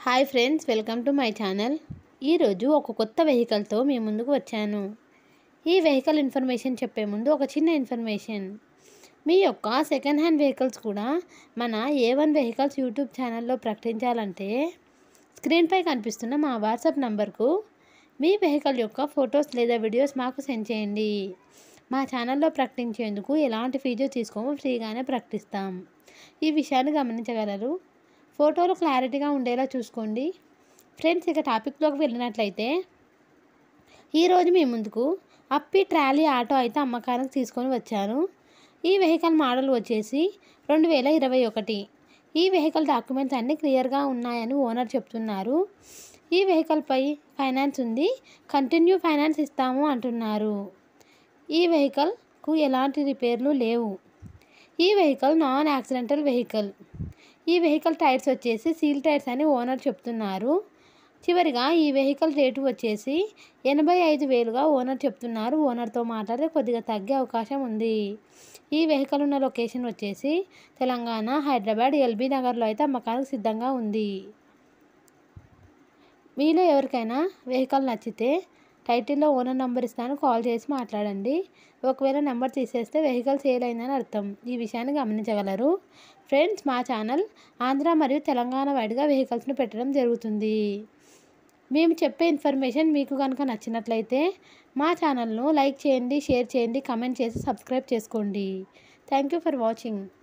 Hi friends, welcome to my channel. ఈరోజు ఒక కొత్త వెహికల్తో మీ ముందుకు వచ్చాను. ఈ వెహికల్ ఇన్ఫర్మేషన్ చెప్పే ముందు ఒక చిన్న ఇన్ఫర్మేషన్. మీ యొక్క సెకండ్ హ్యాండ్ వెహికల్స్ కూడా మన A1 వెహికల్స్ యూట్యూబ్ ఛానల్లో ప్రకటించాలంటే స్క్రీన్పై కనిపిస్తున్న మా వాట్సాప్ నంబర్కు మీ వెహికల్ యొక్క ఫొటోస్ లేదా వీడియోస్ మాకు సెండ్ చేయండి. మా ఛానల్లో ప్రకటించేందుకు ఎలాంటి ఫీజు తీసుకోము, ఫ్రీగానే ప్రకటిస్తాం. ఈ విషయాన్ని గమనించగలరు. ఫోటోలు క్లారిటీగా ఉండేలా చూసుకోండి. ఫ్రెండ్స్, ఇక టాపిక్లోకి వెళ్ళినట్లయితే ఈరోజు మీ ముందుకు అప్పి ట్రాలీ ఆటో అయితే అమ్మకానికి తీసుకొని వచ్చాను. ఈ వెహికల్ మోడల్ వచ్చేసి 2021. ఈ వెహికల్ డాక్యుమెంట్స్ అన్నీ క్లియర్గా ఉన్నాయని ఓనర్ చెప్తున్నారు. ఈ వెహికల్పై ఫైనాన్స్ ఉంది, కంటిన్యూ ఫైనాన్స్ ఇస్తాము అంటున్నారు. ఈ వెహికల్కు ఎలాంటి రిపేర్లు లేవు. ఈ వెహికల్ నాన్ యాక్సిడెంటల్ వెహికల్. ఈ వెహికల్ టైర్స్ వచ్చేసి సీల్ టైర్స్ అని ఓనర్ చెప్తున్నారు. చివరిగా ఈ వెహికల్ రేటు వచ్చేసి 85,000గా ఓనర్ చెప్తున్నారు. ఓనర్తో మాట్లాడితే కొద్దిగా తగ్గే అవకాశం ఉంది. ఈ వెహికల్ ఉన్న లొకేషన్ వచ్చేసి తెలంగాణ, హైదరాబాద్, ఎల్బీ నగర్లో అయితే అమ్మకానికి సిద్ధంగా ఉంది. మీలో ఎవరికైనా వెహికల్ నచ్చితే టైటిల్లో ఓనర్ నెంబర్ ఇస్తాను, కాల్ చేసి మాట్లాడండి. ఒకవేళ నెంబర్ తీసేస్తే వెహికల్ సేల్ అయిందని అర్థం. ఈ విషయాన్ని గమనించగలరు. ఫ్రెండ్స్, మా ఛానల్ ఆంధ్ర మరియు తెలంగాణ వైడ్గా వెహికల్స్ని పెట్టడం జరుగుతుంది. మేము చెప్పే ఇన్ఫర్మేషన్ మీకు కనుక నచ్చినట్లయితే మా ఛానల్ను లైక్ చేయండి, షేర్ చేయండి, కమెంట్ చేసి సబ్స్క్రైబ్ చేసుకోండి. Thank you for watching.